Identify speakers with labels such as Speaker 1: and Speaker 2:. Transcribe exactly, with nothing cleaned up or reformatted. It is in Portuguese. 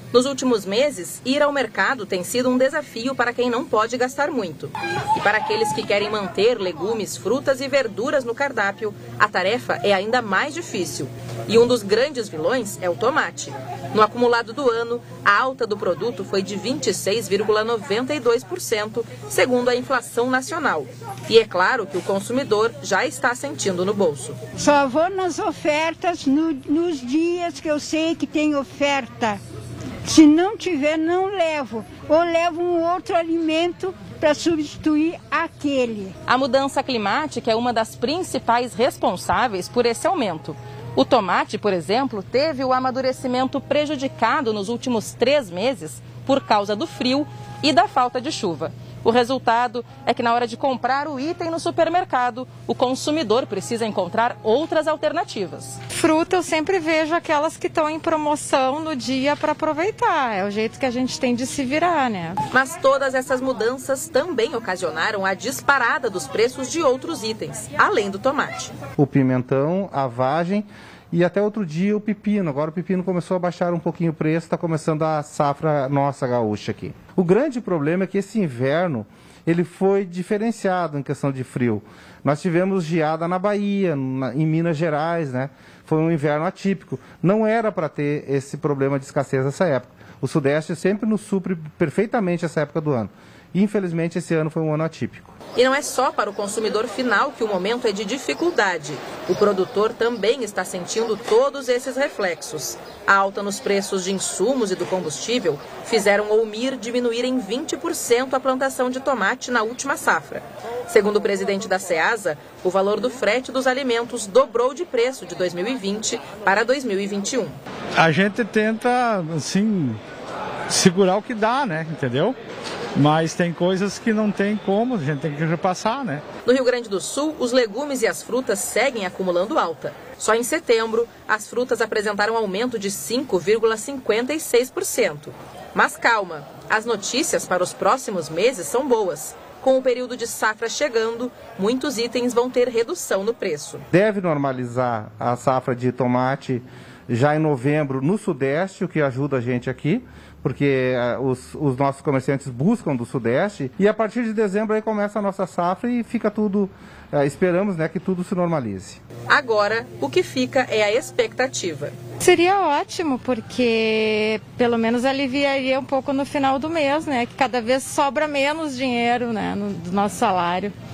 Speaker 1: Nos últimos meses, ir ao mercado tem sido um desafio para quem não pode gastar muito. E para aqueles que querem manter legumes, frutas e verduras no cardápio, a tarefa é ainda mais difícil. E um dos grandes vilões é o tomate. No acumulado do ano, a alta do produto foi de vinte e seis vírgula noventa e dois por cento, segundo a inflação nacional. E é claro que o consumidor já está sentindo no bolso.
Speaker 2: Só vou nas ofertas no, nos dias que eu sei que tem oferta. Se não tiver, não levo. Ou levo um outro alimento para substituir aquele.
Speaker 1: A mudança climática é uma das principais responsáveis por esse aumento. O tomate, por exemplo, teve o amadurecimento prejudicado nos últimos três meses por causa do frio e da falta de chuva. O resultado é que na hora de comprar o item no supermercado, o consumidor precisa encontrar outras alternativas.
Speaker 3: Fruta eu sempre vejo aquelas que estão em promoção no dia para aproveitar. É o jeito que a gente tem de se virar, né?
Speaker 1: Mas todas essas mudanças também ocasionaram a disparada dos preços de outros itens, além do tomate.
Speaker 4: O pimentão, a vagem e até outro dia o pepino. Agora o pepino começou a baixar um pouquinho o preço, está começando a safra nossa gaúcha aqui. O grande problema é que esse inverno ele foi diferenciado em questão de frio. Nós tivemos geada na Bahia, na, em Minas Gerais, né? Foi um inverno atípico. Não era para ter esse problema de escassez nessa época. O Sudeste sempre nos supre perfeitamente essa época do ano. Infelizmente, esse ano foi um ano atípico.
Speaker 1: E não é só para o consumidor final que o momento é de dificuldade. O produtor também está sentindo todos esses reflexos. A alta nos preços de insumos e do combustível fizeram o Umir diminuir em vinte por cento a plantação de tomate na última safra. Segundo o presidente da Ceasa, o valor do frete dos alimentos dobrou de preço de dois mil e vinte para dois mil e vinte e um.
Speaker 5: A gente tenta, assim, segurar o que dá, né? Entendeu? Mas tem coisas que não tem como, a gente tem que repassar, né?
Speaker 1: No Rio Grande do Sul, os legumes e as frutas seguem acumulando alta. Só em setembro, as frutas apresentaram aumento de cinco vírgula cinquenta e seis por cento. Mas calma, as notícias para os próximos meses são boas. Com o período de safra chegando, muitos itens vão ter redução no preço.
Speaker 4: Deve normalizar a safra de tomate já em novembro no Sudeste, o que ajuda a gente aqui, porque uh, os, os nossos comerciantes buscam do Sudeste, e a partir de dezembro aí começa a nossa safra e fica tudo, uh, esperamos, né, que tudo se normalize.
Speaker 1: Agora, o que fica é a expectativa.
Speaker 3: Seria ótimo, porque pelo menos aliviaria um pouco no final do mês, né, que cada vez sobra menos dinheiro, né, no, do nosso salário.